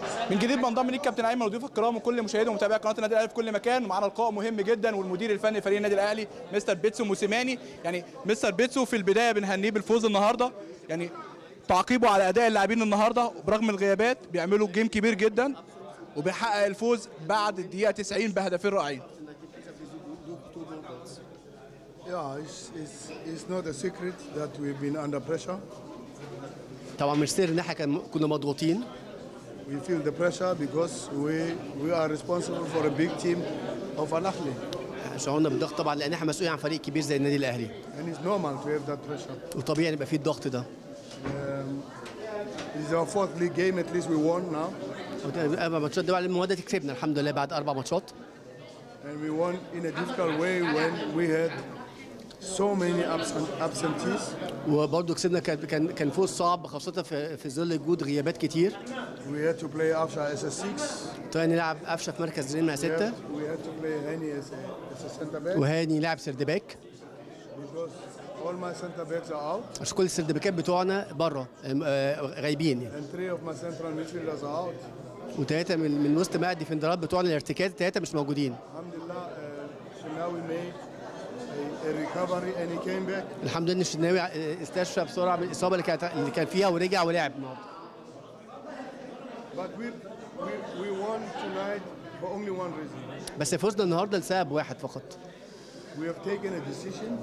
من جديد بنضم ليك كابتن ايمن وضيوف الكرام وكل مشاهدي ومتابعي قناه النادي الاهلي في كل مكان، ومعانا لقاء مهم جدا والمدير الفني لفريق النادي الاهلي مستر بيتسو موسيماني. يعني مستر بيتسو في البدايه بنهنيه بالفوز النهارده، يعني تعقيبه على اداء اللاعبين النهارده برغم الغيابات بيعملوا جيم كبير جدا وبيحقق الفوز بعد الدقيقه 90 بهدفين رائعين. Yeah, it's not a secret that we've been under pressure. طبعا مش سر ان احنا كنا مضغوطين. We feel the pressure because we are responsible for a big team of Al Ahly. شعورنا بالضغط طبعا لان احنا مسؤولين عن فريق كبير زي النادي الاهلي. And it's normal to have that pressure. وطبيعي ان يبقى فيه الضغط ده. It's our fourth league game, at least we won now. اربع ماتشات دي بعد المواجهه كسبنا الحمد لله بعد 4 ماتشات. And we won in a difficult way when we had so many absentees. وبرضه كسبنا كان فوز صعب خاصه في ظل وجود غيابات كتير. We had to play Afsha as a 6. طبعا نلعب قفشه في مركز نمره 6. We had to play Hani as a center back. وهاني لاعب سرد باك. Because all my center backs are out. عشان كل السرد باكات بتوعنا بره غايبين يعني. And 3 of my central midfielders are out. وثلاثه من وسط ماء الديفندرات بتوعنا الارتكاز 3 مش موجودين. الحمد لله الشناوي made a recovery and he came back. الحمد لله ان الشناوي استشفى بسرعه من الاصابه اللي كان فيها ورجع ولعب النهارده. But we won tonight for only one reason. بس فوزنا النهارده لسبب واحد فقط. We have taken a decision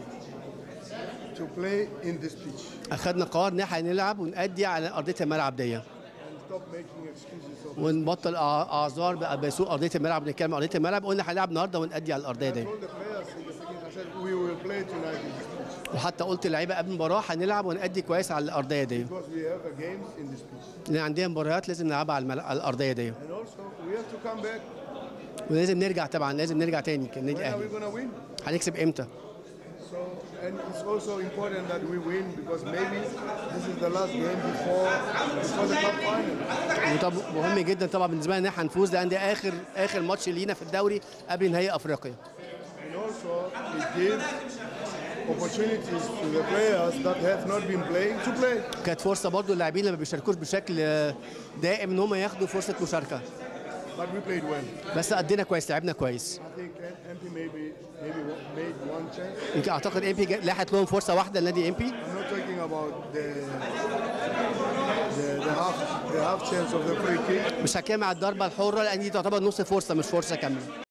to play in this pitch. اخذنا قرار ان احنا نلعب ونأدي على ارضيه الملعب دي. And stop making excuses. ونبطل اعذار بسوء ارضيه الملعب، بنتكلم عن ارضيه الملعب، قلنا هنلعب النهارده ونأدي على الارضيه دي. I told the players in the beginning, I said we will play tonight in this pitch. وحتى قلت للعيبه قبل المباراه هنلعب ونأدي كويس على الارضيه دي. Because we have a games in this pitch. لان عندنا مباريات لازم نلعبها على الارضيه دي. And also we have to come back. ولازم نرجع طبعا، لازم نرجع تاني كالنادي When are الاهلي. we going to win? هنكسب امتى؟ So, and it's also important that we win because maybe this is the last game before the cup final. وطب مهم جدا طبعا بالنسبه لنا ان احنا نفوز لان ده اخر ماتش لينا في الدوري قبل نهائي افريقيا. And also it gives opportunities to the players that have not been playing to play. كانت فرصه برضو اللاعبين اللي ما بيشاركوش بشكل دائم ان هم ياخدوا فرصه مشاركه. But we played well. بس ادينا كويس، لعبنا كويس. I think MP maybe made one chance. يمكن اعتقد امبي لاحت لهم فرصه واحده لنادي امبي. I'm not talking about the half chance of the free kick. مش هتكلم على الضربه الحره لان دي تعتبر نص فرصه مش فرصه كامله.